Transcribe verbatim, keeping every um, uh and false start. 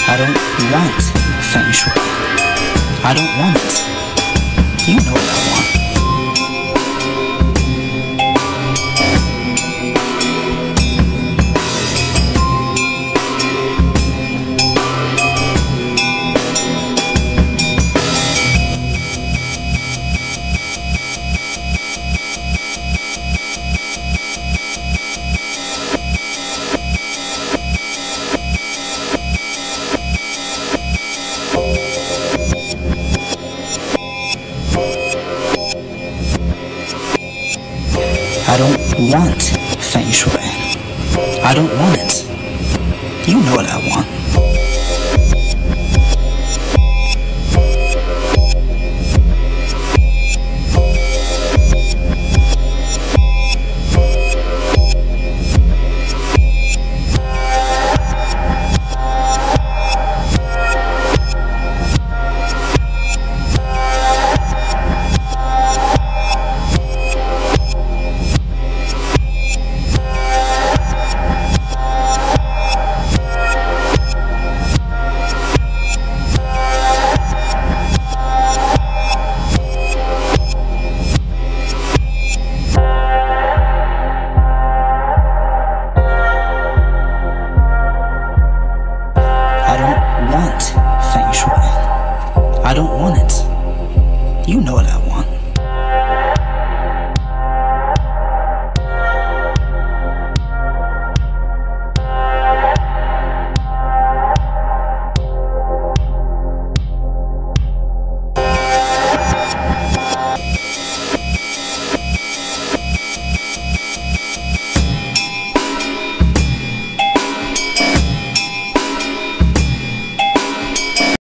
I don't want feng shui. I don't want it. You know what I want. I don't want feng shui. I don't want it. You know what I want. I don't want feng shui. I don't want it. You know what I want.